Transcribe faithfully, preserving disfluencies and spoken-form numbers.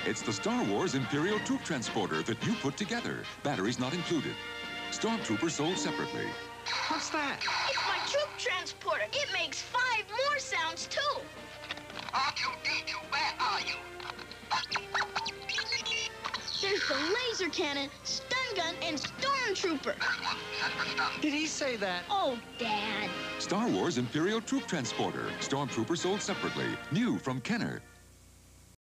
It's the Star Wars Imperial Troop Transporter that you put together. Batteries not included. Stormtrooper sold separately. What's that? It's my troop transporter. It makes five more sounds, too. R two D two, where are you? There's the laser cannon, stun gun, and stormtrooper. Did he say that? Oh, Dad. Star Wars Imperial Troop Transporter. Stormtrooper sold separately. New from Kenner.